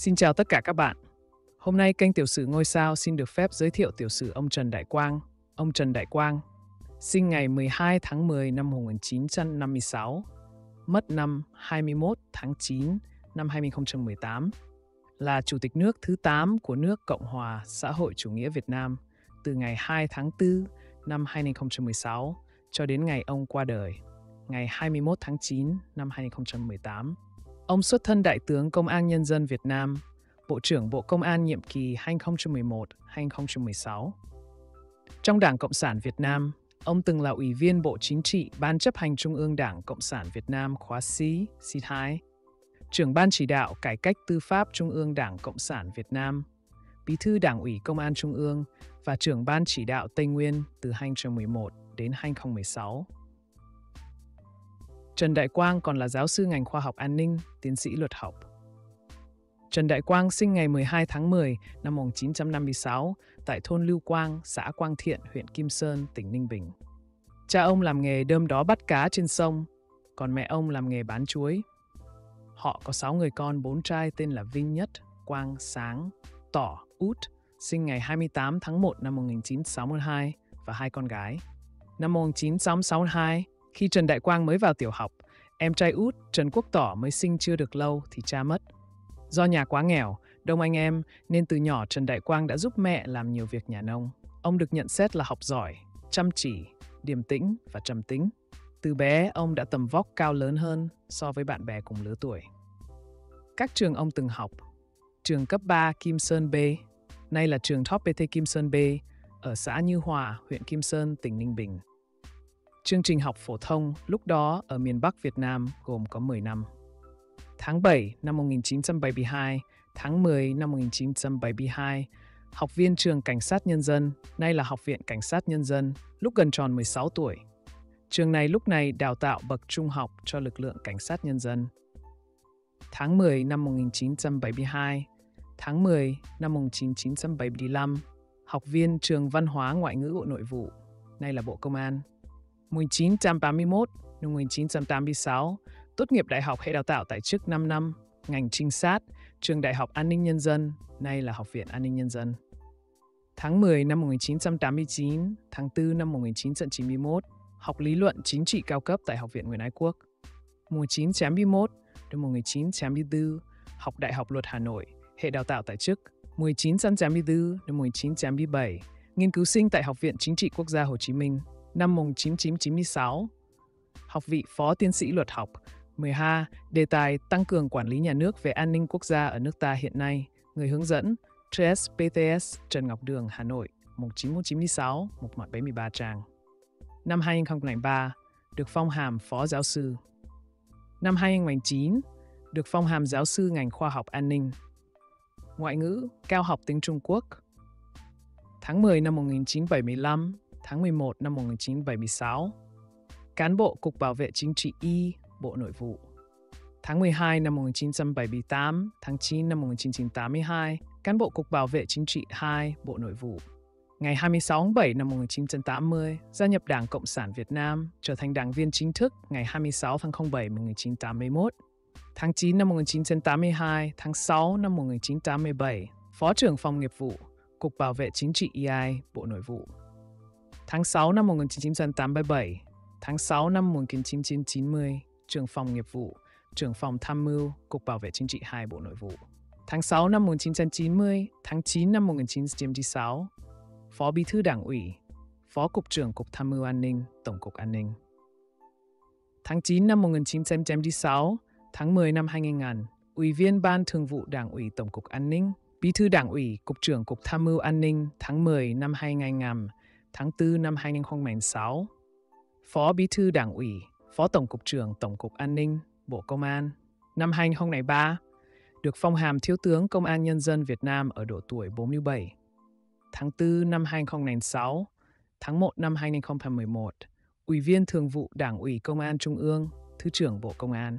Xin chào tất cả các bạn. Hôm nay kênh Tiểu sử Ngôi sao xin được phép giới thiệu tiểu sử ông Trần Đại Quang. Ông Trần Đại Quang sinh ngày 12 tháng 10 năm 1956, mất năm 21 tháng 9 năm 2018, là Chủ tịch nước thứ 8 của nước Cộng hòa xã hội chủ nghĩa Việt Nam từ ngày 2 tháng 4 năm 2016 cho đến ngày ông qua đời, ngày 21 tháng 9 năm 2018. Ông xuất thân Đại tướng Công an Nhân dân Việt Nam, Bộ trưởng Bộ Công an nhiệm kỳ 2011-2016. Trong Đảng Cộng sản Việt Nam, ông từng là Ủy viên Bộ Chính trị Ban chấp hành Trung ương Đảng Cộng sản Việt Nam khóa C2, trưởng Ban chỉ đạo Cải cách Tư pháp Trung ương Đảng Cộng sản Việt Nam, Bí thư Đảng ủy Công an Trung ương và trưởng Ban chỉ đạo Tây Nguyên từ 2011 đến 2016. Trần Đại Quang còn là giáo sư ngành khoa học an ninh, tiến sĩ luật học. Trần Đại Quang sinh ngày 12 tháng 10 năm 1956 tại thôn Lưu Quang, xã Quang Thiện, huyện Kim Sơn, tỉnh Ninh Bình. Cha ông làm nghề đơm đó bắt cá trên sông, còn mẹ ông làm nghề bán chuối. Họ có 6 người con, 4 trai tên là Vinh Nhất, Quang, Sáng, Tỏ, Út, sinh ngày 28 tháng 1 năm 1962 và 2 con gái. Năm 1962, khi Trần Đại Quang mới vào tiểu học, em trai út Trần Quốc Tỏ mới sinh chưa được lâu thì cha mất. Do nhà quá nghèo, đông anh em nên từ nhỏ Trần Đại Quang đã giúp mẹ làm nhiều việc nhà nông. Ông được nhận xét là học giỏi, chăm chỉ, điềm tĩnh và trầm tính. Từ bé, ông đã tầm vóc cao lớn hơn so với bạn bè cùng lứa tuổi. Các trường ông từng học: trường cấp 3 Kim Sơn B, nay là trường Top PT Kim Sơn B, ở xã Như Hòa, huyện Kim Sơn, tỉnh Ninh Bình. Chương trình học phổ thông lúc đó ở miền Bắc Việt Nam gồm có 10 năm. Tháng 7 năm 1972, tháng 10 năm 1972, học viên trường Cảnh sát Nhân dân, nay là Học viện Cảnh sát Nhân dân, lúc gần tròn 16 tuổi. Trường này lúc này đào tạo bậc trung học cho lực lượng Cảnh sát Nhân dân. Tháng 10 năm 1972, tháng 10 năm 1975, học viên trường Văn hóa Ngoại ngữ Bộ Nội vụ, nay là Bộ Công an. 1981 đến 1986, tốt nghiệp đại học hệ đào tạo tại chức 5 năm, ngành trinh sát, trường Đại học An ninh Nhân dân, nay là Học viện An ninh Nhân dân. Tháng 10 năm 1989, tháng 4 năm 1991, học lý luận chính trị cao cấp tại Học viện Nguyễn Ái Quốc. 1991 đến 1994, học Đại học Luật Hà Nội, hệ đào tạo tại chức. 1994 đến 1997, nghiên cứu sinh tại Học viện Chính trị Quốc gia Hồ Chí Minh. Năm 1996, học vị phó tiến sĩ luật học. 12. Đề tài tăng cường quản lý nhà nước về an ninh quốc gia ở nước ta hiện nay. Người hướng dẫn TSPTS Trần Ngọc Đường, Hà Nội, 19196, 173 trang. Năm 2003, được phong hàm phó giáo sư. Năm 2009, được phong hàm giáo sư ngành khoa học an ninh. Ngoại ngữ, cao học tiếng Trung Quốc. Tháng 10 năm 1975, tháng 11 năm 1976, cán bộ Cục Bảo vệ Chính trị Y, Bộ Nội vụ. Tháng 12 năm 1978, tháng 9 năm 1982, cán bộ Cục Bảo vệ Chính trị 2, Bộ Nội vụ. Ngày 26 tháng 7 năm 1980, gia nhập Đảng Cộng sản Việt Nam, trở thành đảng viên chính thức ngày 26 tháng 07 năm 1981. Tháng 9 năm 1982, tháng 6 năm 1987, Phó trưởng phòng nghiệp vụ, Cục Bảo vệ Chính trị EI, Bộ Nội vụ. Tháng 6 năm 1987, tháng 6 năm 1990, trưởng phòng nghiệp vụ, trưởng phòng tham mưu, Cục Bảo vệ Chính trị 2, Bộ Nội vụ. Tháng 6 năm 1990, tháng 9 năm 1996, Phó Bí thư Đảng ủy, Phó Cục trưởng Cục Tham mưu An ninh, Tổng cục An ninh. Tháng 9 năm 1996, tháng 10 năm 2000, Ủy viên Ban Thường vụ Đảng ủy Tổng cục An ninh, Bí thư Đảng ủy, Cục trưởng Cục Tham mưu An ninh tháng 10 năm 2000, tháng 4 năm 2006, Phó Bí thư Đảng ủy, Phó Tổng cục trưởng Tổng cục An ninh, Bộ Công an. Năm 2003, được phong hàm Thiếu tướng Công an Nhân dân Việt Nam ở độ tuổi 47. Tháng 4 năm 2006, tháng 1 năm 2011, Ủy viên Thường vụ Đảng ủy Công an Trung ương, Thứ trưởng Bộ Công an.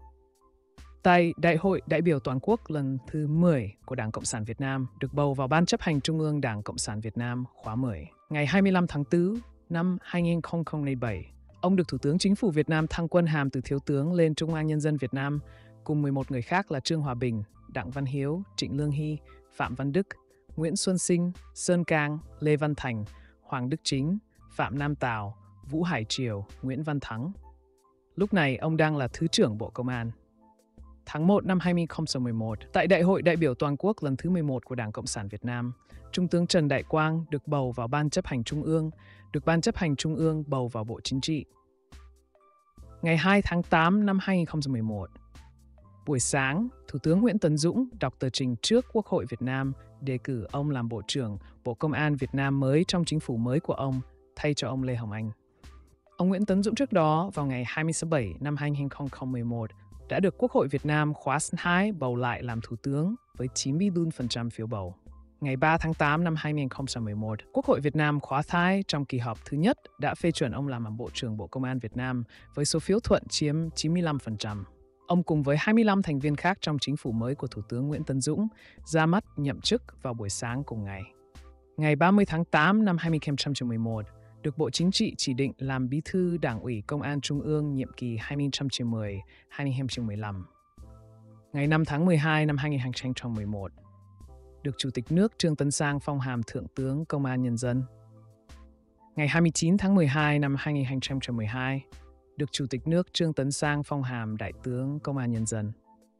Tại Đại hội đại biểu toàn quốc lần thứ 10 của Đảng Cộng sản Việt Nam, được bầu vào Ban chấp hành Trung ương Đảng Cộng sản Việt Nam khóa 10. Ngày 25 tháng 4 năm 2007, ông được Thủ tướng Chính phủ Việt Nam thăng quân hàm từ Thiếu tướng lên Trung an Nhân dân Việt Nam, cùng 11 người khác là Trương Hòa Bình, Đặng Văn Hiếu, Trịnh Lương Hy, Phạm Văn Đức, Nguyễn Xuân Sinh, Sơn Cang, Lê Văn Thành, Hoàng Đức Chính, Phạm Nam Tào, Vũ Hải Triều, Nguyễn Văn Thắng. Lúc này ông đang là Thứ trưởng Bộ Công an. Tháng 1 năm 2011, tại Đại hội đại biểu toàn quốc lần thứ 11 của Đảng Cộng sản Việt Nam, Trung tướng Trần Đại Quang được bầu vào Ban chấp hành Trung ương, được Ban chấp hành Trung ương bầu vào Bộ Chính trị. Ngày 2 tháng 8 năm 2011, buổi sáng, Thủ tướng Nguyễn Tấn Dũng đọc tờ trình trước Quốc hội Việt Nam đề cử ông làm Bộ trưởng Bộ Công an Việt Nam mới trong chính phủ mới của ông, thay cho ông Lê Hồng Anh. Ông Nguyễn Tấn Dũng trước đó, vào ngày 20 tháng 7 năm 2011, đã được Quốc hội Việt Nam khóa 2 bầu lại làm Thủ tướng với 94% phiếu bầu. Ngày 3 tháng 8 năm 2011, Quốc hội Việt Nam khóa 2 trong kỳ họp thứ nhất đã phê chuẩn ông làm Bộ trưởng Bộ Công an Việt Nam với số phiếu thuận chiếm 95%. Ông cùng với 25 thành viên khác trong chính phủ mới của Thủ tướng Nguyễn Tấn Dũng ra mắt nhậm chức vào buổi sáng cùng ngày. Ngày 30 tháng 8 năm 2011, được Bộ Chính trị chỉ định làm Bí thư Đảng ủy Công an Trung ương nhiệm kỳ 2010-2015. Ngày 5 tháng 12 năm 2011, được Chủ tịch nước Trương Tấn Sang phong hàm Thượng tướng Công an Nhân dân. Ngày 29 tháng 12 năm 2012, được Chủ tịch nước Trương Tấn Sang phong hàm Đại tướng Công an Nhân dân.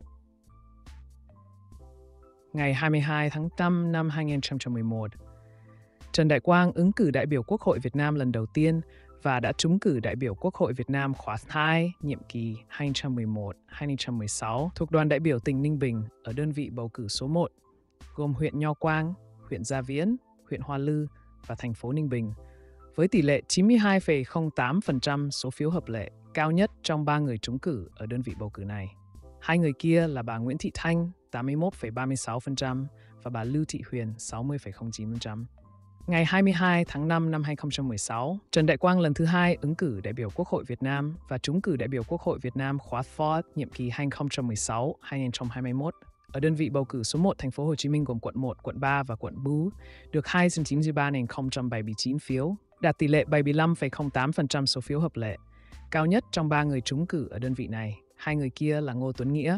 Ngày 22 tháng 5 năm 2011, Trần Đại Quang ứng cử đại biểu Quốc hội Việt Nam lần đầu tiên và đã trúng cử đại biểu Quốc hội Việt Nam khóa 2, nhiệm kỳ 2011-2016 thuộc đoàn đại biểu tỉnh Ninh Bình ở đơn vị bầu cử số 1, gồm huyện Nho Quang, huyện Gia Viễn, huyện Hoa Lư và thành phố Ninh Bình, với tỷ lệ 92,08% số phiếu hợp lệ, cao nhất trong 3 người trúng cử ở đơn vị bầu cử này. Hai người kia là bà Nguyễn Thị Thanh, 81,36% và bà Lưu Thị Huyền, 60,09%. Ngày 22 tháng 5 năm 2016, Trần Đại Quang lần thứ 2 ứng cử đại biểu Quốc hội Việt Nam và trúng cử đại biểu Quốc hội Việt Nam khóa 4 nhiệm kỳ 2016-2021 ở đơn vị bầu cử số 1 thành phố Hồ Chí Minh gồm quận 1, quận 3 và quận Bú, được 293.079 phiếu, đạt tỷ lệ 75,08% số phiếu hợp lệ, cao nhất trong 3 người trúng cử ở đơn vị này. Hai người kia là Ngô Tuấn Nghĩa,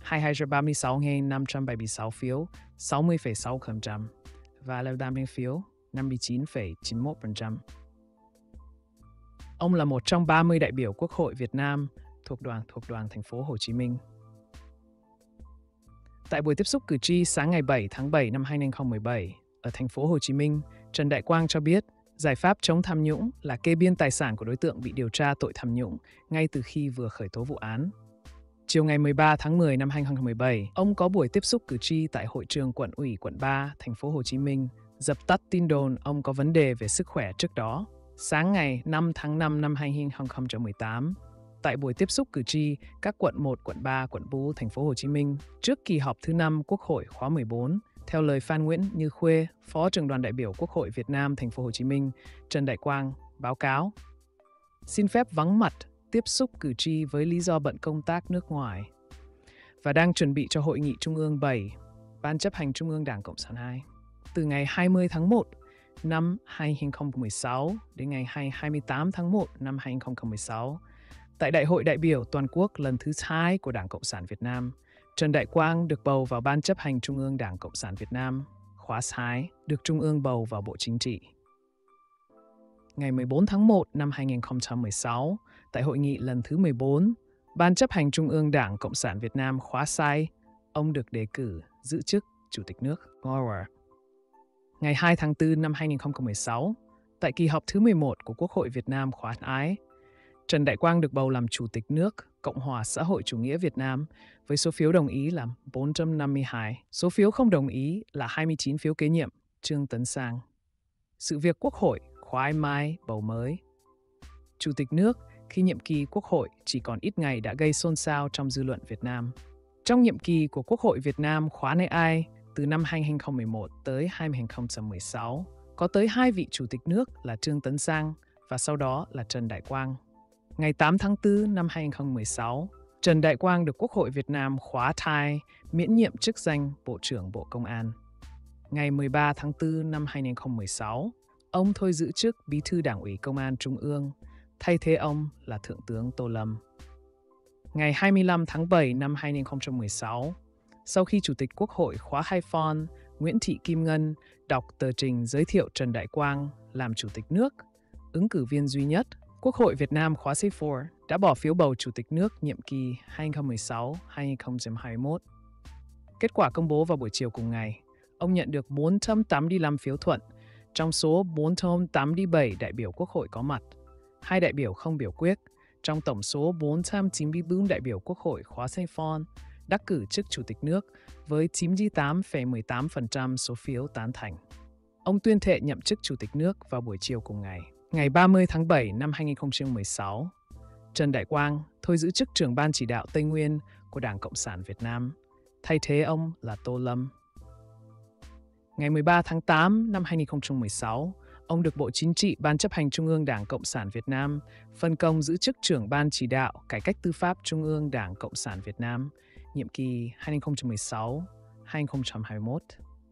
236.576 phiếu, 60,6%, và Lê Đam phiếu, 59,91%. Ông là một trong 30 đại biểu Quốc hội Việt Nam thuộc đoàn thành phố Hồ Chí Minh. Tại buổi tiếp xúc cử tri sáng ngày 7 tháng 7 năm 2017 ở thành phố Hồ Chí Minh, Trần Đại Quang cho biết giải pháp chống tham nhũng là kê biên tài sản của đối tượng bị điều tra tội tham nhũng ngay từ khi vừa khởi tố vụ án. Chiều ngày 13 tháng 10 năm 2017, ông có buổi tiếp xúc cử tri tại hội trường quận ủy quận 3, thành phố Hồ Chí Minh, dập tắt tin đồn ông có vấn đề về sức khỏe trước đó. Sáng ngày 5 tháng 5 năm 2018, tại buổi tiếp xúc cử tri các quận 1, quận 3, quận 4, thành phố Hồ Chí Minh trước kỳ họp thứ 5 Quốc hội khóa 14, theo lời Phan Nguyễn Như Khuê, Phó trưởng đoàn đại biểu Quốc hội Việt Nam thành phố Hồ Chí Minh, Trần Đại Quang báo cáo: xin phép vắng mặt tiếp xúc cử tri với lý do bận công tác nước ngoài và đang chuẩn bị cho Hội nghị Trung ương 7, Ban chấp hành Trung ương Đảng Cộng sản 2. Từ ngày 20 tháng 1 năm 2016 đến ngày 28 tháng 1 năm 2016, tại Đại hội đại biểu toàn quốc lần thứ 2 của Đảng Cộng sản Việt Nam, Trần Đại Quang được bầu vào Ban chấp hành Trung ương Đảng Cộng sản Việt Nam, khóa 2, được Trung ương bầu vào Bộ Chính trị. Ngày 14 tháng 1 năm 2016, tại hội nghị lần thứ 14, Ban chấp hành Trung ương Đảng Cộng sản Việt Nam khóa 2, ông được đề cử giữ chức Chủ tịch nước. Ngày 2 tháng 4 năm 2016, tại kỳ họp thứ 11 của Quốc hội Việt Nam khóa 2, Trần Đại Quang được bầu làm Chủ tịch nước Cộng hòa xã hội chủ nghĩa Việt Nam với số phiếu đồng ý là 452, số phiếu không đồng ý là 29 phiếu kế nhiệm Trương Tấn Sang. Sự việc Quốc hội khóa mai bầu mới. Chủ tịch nước khi nhiệm kỳ Quốc hội chỉ còn ít ngày đã gây xôn xao trong dư luận Việt Nam. Trong nhiệm kỳ của Quốc hội Việt Nam khóa này từ năm 2011 tới 2016, có tới 2 vị Chủ tịch nước là Trương Tấn Sang và sau đó là Trần Đại Quang. Ngày 8 tháng 4 năm 2016, Trần Đại Quang được Quốc hội Việt Nam khóa 2 miễn nhiệm chức danh Bộ trưởng Bộ Công an. Ngày 13 tháng 4 năm 2016, ông thôi giữ chức Bí thư Đảng ủy Công an Trung ương, thay thế ông là Thượng tướng Tô Lâm. Ngày 25 tháng 7 năm 2016, Sau khi Chủ tịch Quốc hội khóa 2 Nguyễn Thị Kim Ngân đọc tờ trình giới thiệu Trần Đại Quang làm Chủ tịch nước, ứng cử viên duy nhất, Quốc hội Việt Nam khóa C4 đã bỏ phiếu bầu Chủ tịch nước nhiệm kỳ 2016-2021. Kết quả công bố vào buổi chiều cùng ngày, ông nhận được 485 phiếu thuận, trong số 487 đại biểu Quốc hội có mặt, 2 đại biểu không biểu quyết, trong tổng số 494 đại biểu Quốc hội khóa C4 đắc cử chức Chủ tịch nước với 98,18% số phiếu tán thành. Ông tuyên thệ nhậm chức Chủ tịch nước vào buổi chiều cùng ngày. Ngày 30 tháng 7 năm 2016, Trần Đại Quang thôi giữ chức trưởng ban chỉ đạo Tây Nguyên của Đảng Cộng sản Việt Nam. Thay thế ông là Tô Lâm. Ngày 13 tháng 8 năm 2016, ông được Bộ Chính trị Ban chấp hành Trung ương Đảng Cộng sản Việt Nam phân công giữ chức trưởng ban chỉ đạo Cải cách tư pháp Trung ương Đảng Cộng sản Việt Nam, nhiệm kỳ 2016-2021.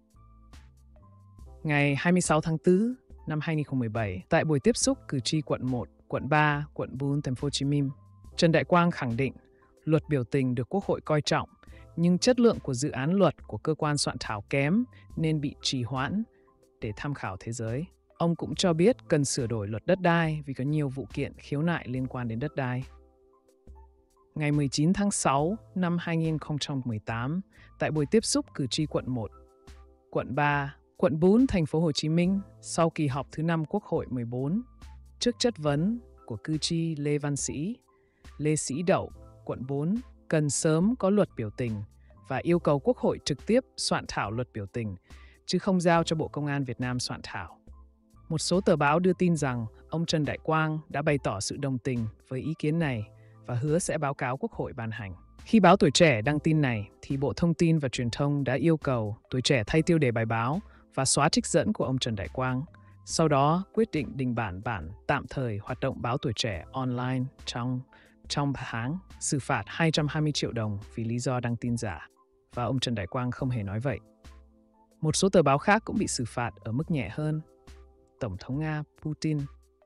Ngày 26 tháng 4 năm 2017, tại buổi tiếp xúc cử tri quận 1, quận 3, quận 4, thành phố Hồ Chí Minh, Trần Đại Quang khẳng định luật biểu tình được Quốc hội coi trọng, nhưng chất lượng của dự án luật của cơ quan soạn thảo kém nên bị trì hoãn để tham khảo thế giới. Ông cũng cho biết cần sửa đổi luật đất đai vì có nhiều vụ kiện khiếu nại liên quan đến đất đai. Ngày 19 tháng 6 năm 2018, tại buổi tiếp xúc cử tri quận 1, quận 3, quận 4, thành phố Hồ Chí Minh, sau kỳ họp thứ 5 Quốc hội 14, trước chất vấn của cử tri Lê Văn Sĩ, Lê Sĩ Đậu, quận 4, cần sớm có luật biểu tình và yêu cầu Quốc hội trực tiếp soạn thảo luật biểu tình, chứ không giao cho Bộ Công an Việt Nam soạn thảo. Một số tờ báo đưa tin rằng ông Trần Đại Quang đã bày tỏ sự đồng tình với ý kiến này và hứa sẽ báo cáo Quốc hội ban hành. Khi báo Tuổi Trẻ đăng tin này, thì Bộ Thông tin và Truyền thông đã yêu cầu Tuổi Trẻ thay tiêu đề bài báo và xóa trích dẫn của ông Trần Đại Quang. Sau đó, quyết định đình bản tạm thời hoạt động báo Tuổi Trẻ online trong tháng, xử phạt 220 triệu đồng vì lý do đăng tin giả. Và ông Trần Đại Quang không hề nói vậy. Một số tờ báo khác cũng bị xử phạt ở mức nhẹ hơn. Tổng thống Nga Putin.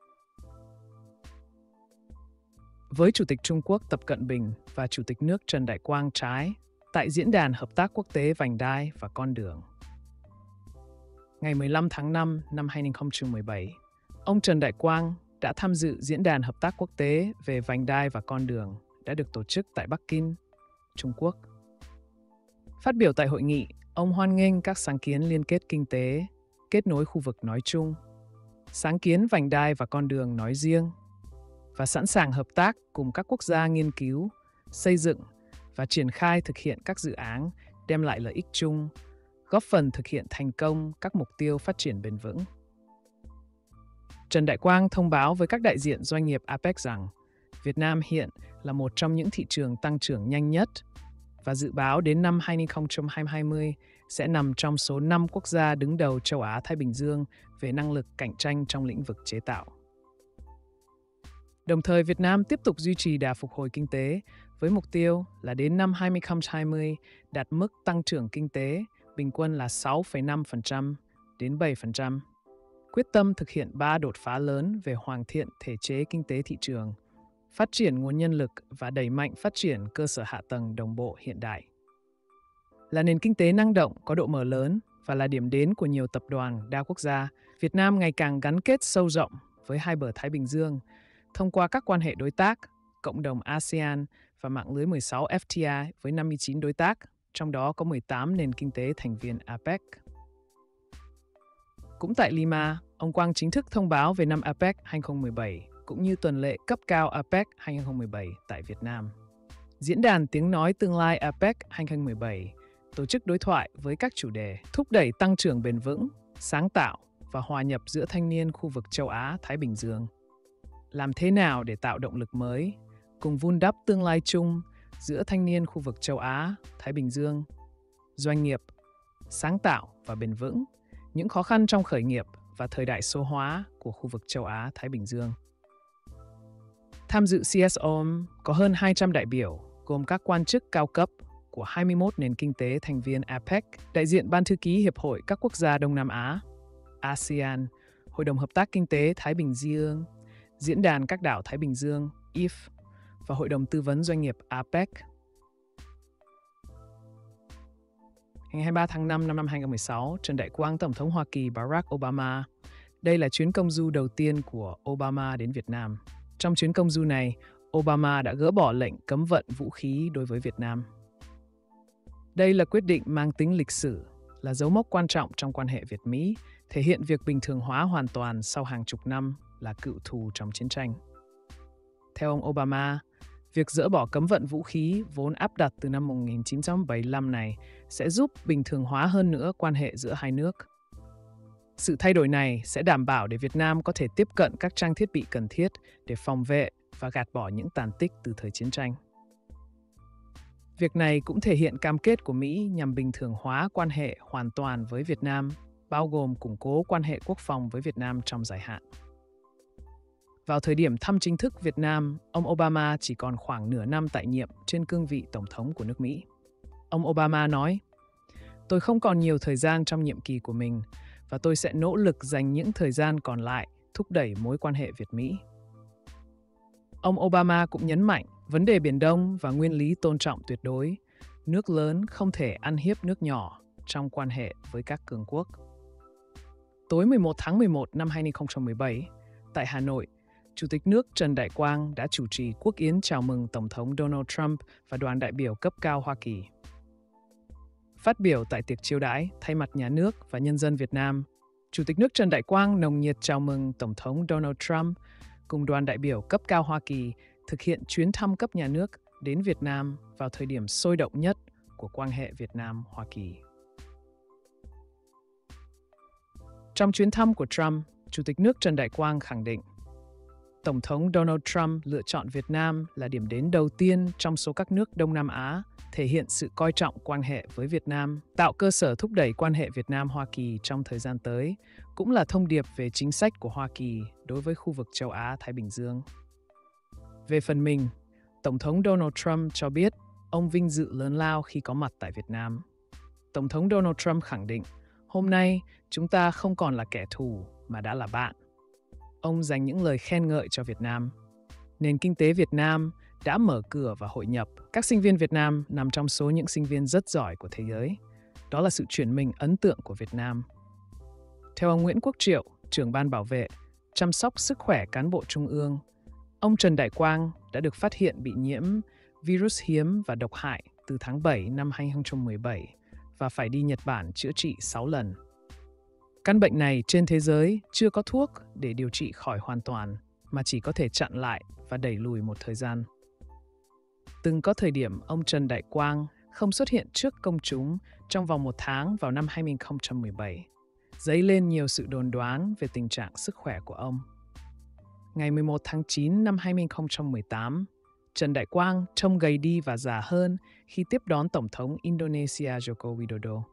Với Chủ tịch Trung Quốc Tập Cận Bình và Chủ tịch nước Trần Đại Quang trái tại Diễn đàn Hợp tác Quốc tế Vành đai và Con đường. Ngày 15 tháng 5 năm 2017, ông Trần Đại Quang đã tham dự Diễn đàn Hợp tác Quốc tế về Vành đai và Con đường đã được tổ chức tại Bắc Kinh, Trung Quốc. Phát biểu tại hội nghị, ông hoan nghênh các sáng kiến liên kết kinh tế, kết nối khu vực nói chung, sáng kiến vành đai và con đường nói riêng, và sẵn sàng hợp tác cùng các quốc gia nghiên cứu, xây dựng và triển khai thực hiện các dự án đem lại lợi ích chung, góp phần thực hiện thành công các mục tiêu phát triển bền vững. Trần Đại Quang thông báo với các đại diện doanh nghiệp APEC rằng Việt Nam hiện là một trong những thị trường tăng trưởng nhanh nhất và dự báo đến năm 2020 sẽ nằm trong số 5 quốc gia đứng đầu châu Á-Thái Bình Dương về năng lực cạnh tranh trong lĩnh vực chế tạo. Đồng thời, Việt Nam tiếp tục duy trì đà phục hồi kinh tế với mục tiêu là đến năm 2020 đạt mức tăng trưởng kinh tế bình quân là 6,5% đến 7%. Quyết tâm thực hiện 3 đột phá lớn về hoàn thiện thể chế kinh tế thị trường, phát triển nguồn nhân lực và đẩy mạnh phát triển cơ sở hạ tầng đồng bộ hiện đại. Là nền kinh tế năng động, có độ mở lớn và là điểm đến của nhiều tập đoàn đa quốc gia, Việt Nam ngày càng gắn kết sâu rộng với hai bờ Thái Bình Dương thông qua các quan hệ đối tác, cộng đồng ASEAN và mạng lưới 16 FTA với 59 đối tác, trong đó có 18 nền kinh tế thành viên APEC. Cũng tại Lima, ông Quang chính thức thông báo về năm APEC 2017, cũng như tuần lễ cấp cao APEC 2017 tại Việt Nam. Diễn đàn Tiếng nói tương lai APEC 2017 tổ chức đối thoại với các chủ đề thúc đẩy tăng trưởng bền vững, sáng tạo và hòa nhập giữa thanh niên khu vực châu Á-Thái Bình Dương. Làm thế nào để tạo động lực mới, cùng vun đắp tương lai chung giữa thanh niên khu vực châu Á-Thái Bình Dương, doanh nghiệp, sáng tạo và bền vững, những khó khăn trong khởi nghiệp và thời đại số hóa của khu vực châu Á-Thái Bình Dương. Tham dự CSOM có hơn 200 đại biểu, gồm các quan chức cao cấp của 21 nền kinh tế thành viên APEC, đại diện Ban thư ký Hiệp hội các quốc gia Đông Nam Á, ASEAN, Hội đồng Hợp tác Kinh tế Thái Bình Dương, Diễn đàn các đảo Thái Bình Dương, IF, và Hội đồng Tư vấn Doanh nghiệp APEC. Ngày 23 tháng 5 năm 2016, Trần Đại Quang, Tổng thống Hoa Kỳ Barack Obama. Đây là chuyến công du đầu tiên của Obama đến Việt Nam. Trong chuyến công du này, Obama đã gỡ bỏ lệnh cấm vận vũ khí đối với Việt Nam. Đây là quyết định mang tính lịch sử, là dấu mốc quan trọng trong quan hệ Việt-Mỹ, thể hiện việc bình thường hóa hoàn toàn sau hàng chục năm là cựu thù trong chiến tranh. Theo ông Obama, việc dỡ bỏ cấm vận vũ khí vốn áp đặt từ năm 1975 này sẽ giúp bình thường hóa hơn nữa quan hệ giữa hai nước. Sự thay đổi này sẽ đảm bảo để Việt Nam có thể tiếp cận các trang thiết bị cần thiết để phòng vệ và gạt bỏ những tàn tích từ thời chiến tranh. Việc này cũng thể hiện cam kết của Mỹ nhằm bình thường hóa quan hệ hoàn toàn với Việt Nam, bao gồm củng cố quan hệ quốc phòng với Việt Nam trong dài hạn. Vào thời điểm thăm chính thức Việt Nam, ông Obama chỉ còn khoảng nửa năm tại nhiệm trên cương vị Tổng thống của nước Mỹ. Ông Obama nói, "Tôi không còn nhiều thời gian trong nhiệm kỳ của mình và tôi sẽ nỗ lực dành những thời gian còn lại thúc đẩy mối quan hệ Việt-Mỹ." Ông Obama cũng nhấn mạnh vấn đề Biển Đông và nguyên lý tôn trọng tuyệt đối, nước lớn không thể ăn hiếp nước nhỏ trong quan hệ với các cường quốc. Tối 11 tháng 11 năm 2017, tại Hà Nội, Chủ tịch nước Trần Đại Quang đã chủ trì quốc yến chào mừng Tổng thống Donald Trump và đoàn đại biểu cấp cao Hoa Kỳ. Phát biểu tại tiệc chiêu đãi thay mặt nhà nước và nhân dân Việt Nam, Chủ tịch nước Trần Đại Quang nồng nhiệt chào mừng Tổng thống Donald Trump cùng đoàn đại biểu cấp cao Hoa Kỳ thực hiện chuyến thăm cấp nhà nước đến Việt Nam vào thời điểm sôi động nhất của quan hệ Việt Nam-Hoa Kỳ. Trong chuyến thăm của Trump, Chủ tịch nước Trần Đại Quang khẳng định Tổng thống Donald Trump lựa chọn Việt Nam là điểm đến đầu tiên trong số các nước Đông Nam Á, thể hiện sự coi trọng quan hệ với Việt Nam, tạo cơ sở thúc đẩy quan hệ Việt Nam-Hoa Kỳ trong thời gian tới, cũng là thông điệp về chính sách của Hoa Kỳ đối với khu vực châu Á-Thái Bình Dương. Về phần mình, Tổng thống Donald Trump cho biết ông vinh dự lớn lao khi có mặt tại Việt Nam. Tổng thống Donald Trump khẳng định, hôm nay chúng ta không còn là kẻ thù mà đã là bạn. Ông dành những lời khen ngợi cho Việt Nam. Nền kinh tế Việt Nam đã mở cửa và hội nhập. Các sinh viên Việt Nam nằm trong số những sinh viên rất giỏi của thế giới. Đó là sự chuyển mình ấn tượng của Việt Nam. Theo ông Nguyễn Quốc Triệu, trưởng ban bảo vệ, chăm sóc sức khỏe cán bộ trung ương, ông Trần Đại Quang đã được phát hiện bị nhiễm virus hiếm và độc hại từ tháng 7 năm 2017 và phải đi Nhật Bản chữa trị 6 lần. Căn bệnh này trên thế giới chưa có thuốc để điều trị khỏi hoàn toàn, mà chỉ có thể chặn lại và đẩy lùi một thời gian. Từng có thời điểm ông Trần Đại Quang không xuất hiện trước công chúng trong vòng 1 tháng vào năm 2017, dấy lên nhiều sự đồn đoán về tình trạng sức khỏe của ông. Ngày 11 tháng 9 năm 2018, Trần Đại Quang trông gầy đi và già hơn khi tiếp đón Tổng thống Indonesia Joko Widodo.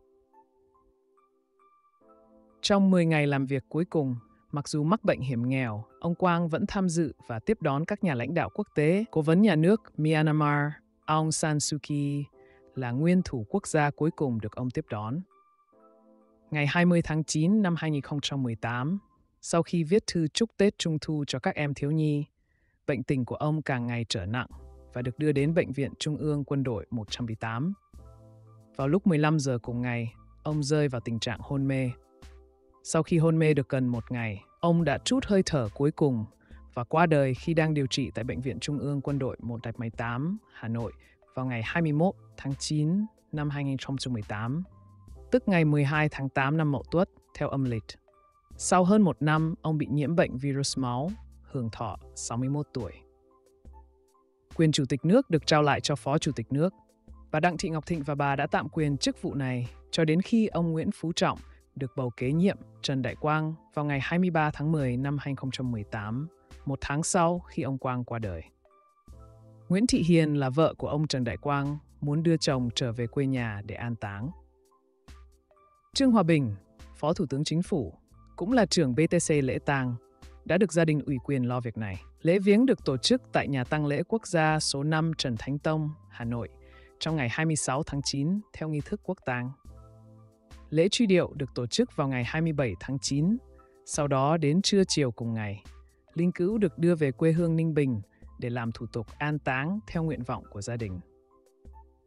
Trong 10 ngày làm việc cuối cùng, mặc dù mắc bệnh hiểm nghèo, ông Quang vẫn tham dự và tiếp đón các nhà lãnh đạo quốc tế. Cố vấn nhà nước Myanmar Aung San Suu Kyi là nguyên thủ quốc gia cuối cùng được ông tiếp đón. Ngày 20 tháng 9 năm 2018, sau khi viết thư chúc Tết Trung thu cho các em thiếu nhi, bệnh tình của ông càng ngày trở nặng và được đưa đến Bệnh viện Trung ương Quân đội 108. Vào lúc 15 giờ cùng ngày, ông rơi vào tình trạng hôn mê. Sau khi hôn mê được gần 1 ngày, ông đã trút hơi thở cuối cùng và qua đời khi đang điều trị tại Bệnh viện Trung ương Quân đội 108, Hà Nội vào ngày 21 tháng 9 năm 2018, tức ngày 12 tháng 8 năm Mậu Tuất theo âm lịch. Sau hơn 1 năm, ông bị nhiễm bệnh virus máu, hưởng thọ 61 tuổi. Quyền Chủ tịch nước được trao lại cho Phó Chủ tịch nước. Bà Đặng Thị Ngọc Thịnh và bà đã tạm quyền chức vụ này cho đến khi ông Nguyễn Phú Trọng được bầu kế nhiệm Trần Đại Quang vào ngày 23 tháng 10 năm 2018, 1 tháng sau khi ông Quang qua đời. Nguyễn Thị Hiền là vợ của ông Trần Đại Quang, muốn đưa chồng trở về quê nhà để an táng. Trương Hòa Bình, Phó Thủ tướng Chính phủ, cũng là trưởng BTC lễ tang, đã được gia đình ủy quyền lo việc này. Lễ viếng được tổ chức tại Nhà tang lễ quốc gia số 5 Trần Thánh Tông, Hà Nội, trong ngày 26 tháng 9 theo nghi thức quốc tang. Lễ truy điệu được tổ chức vào ngày 27 tháng 9, sau đó đến trưa chiều cùng ngày, linh cữu được đưa về quê hương Ninh Bình để làm thủ tục an táng theo nguyện vọng của gia đình.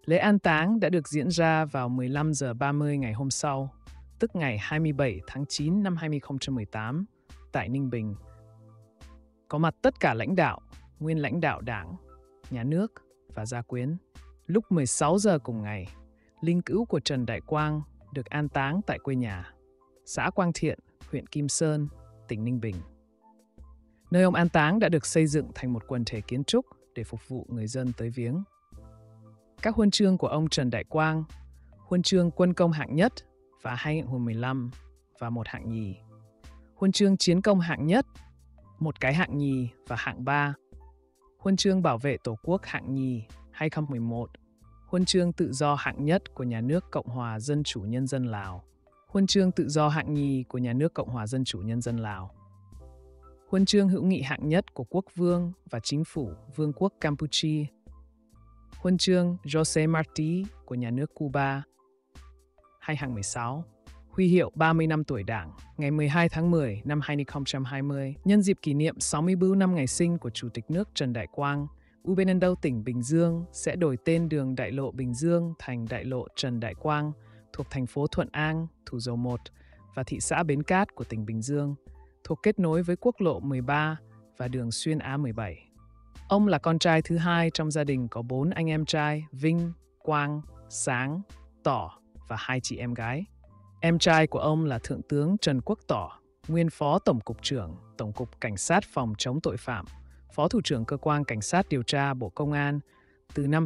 Lễ an táng đã được diễn ra vào 15 giờ 30 ngày hôm sau, tức ngày 27 tháng 9 năm 2018, tại Ninh Bình. Có mặt tất cả lãnh đạo, nguyên lãnh đạo Đảng, Nhà nước và gia quyến. Lúc 16 giờ cùng ngày, linh cữu của Trần Đại Quang được an táng tại quê nhà, xã Quang Thiện, huyện Kim Sơn, tỉnh Ninh Bình. Nơi ông an táng đã được xây dựng thành một quần thể kiến trúc để phục vụ người dân tới viếng. Các huân chương của ông Trần Đại Quang, huân chương Quân công hạng nhất và 2 hùng 15 và 1 hạng nhì, huân chương Chiến công hạng nhất, 1 cái hạng nhì và hạng 3, huân chương Bảo vệ Tổ quốc hạng nhì 2011, huân chương Tự do hạng nhất của Nhà nước Cộng hòa Dân chủ Nhân dân Lào, huân chương Tự do hạng nhì của Nhà nước Cộng hòa Dân chủ Nhân dân Lào, huân chương Hữu nghị hạng nhất của Quốc vương và Chính phủ Vương quốc Campuchia, huân chương José Martí của Nhà nước Cuba, hay hạng 16, huy hiệu 30 năm tuổi Đảng, ngày 12 tháng 10 năm 2020, nhân dịp kỷ niệm 64 năm ngày sinh của Chủ tịch nước Trần Đại Quang, UBND tỉnh Bình Dương sẽ đổi tên đường đại lộ Bình Dương thành đại lộ Trần Đại Quang thuộc thành phố Thuận An, Thủ Dầu Một và thị xã Bến Cát của tỉnh Bình Dương, thuộc kết nối với quốc lộ 13 và đường xuyên A17. Ông là con trai thứ hai trong gia đình có 4 anh em trai Vinh, Quang, Sáng, Tỏ và 2 chị em gái. Em trai của ông là Thượng tướng Trần Quốc Tỏ, nguyên Phó Tổng cục trưởng Tổng cục Cảnh sát phòng chống tội phạm, Phó Thủ trưởng Cơ quan Cảnh sát điều tra Bộ Công an từ năm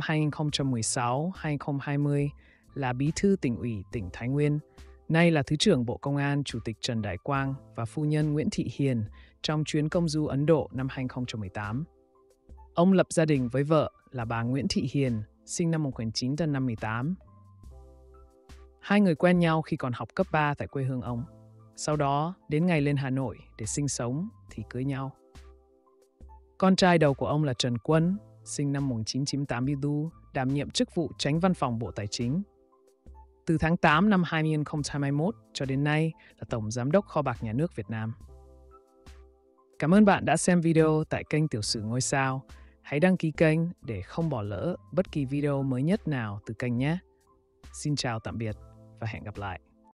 2016-2020, là Bí thư Tỉnh ủy tỉnh Thái Nguyên, nay là Thứ trưởng Bộ Công an Chủ tịch Trần Đại Quang và phu nhân Nguyễn Thị Hiền trong chuyến công du Ấn Độ năm 2018. Ông lập gia đình với vợ là bà Nguyễn Thị Hiền, sinh năm 1958. Hai người quen nhau khi còn học cấp 3 tại quê hương ông. Sau đó, đến ngày lên Hà Nội để sinh sống thì cưới nhau. Con trai đầu của ông là Trần Quân, sinh năm 1984, đảm nhiệm chức vụ Chánh Văn phòng Bộ Tài chính. Từ tháng 8 năm 2021 cho đến nay là Tổng Giám đốc Kho bạc Nhà nước Việt Nam. Cảm ơn bạn đã xem video tại kênh Tiểu sử Ngôi sao. Hãy đăng ký kênh để không bỏ lỡ bất kỳ video mới nhất nào từ kênh nhé. Xin chào tạm biệt và hẹn gặp lại.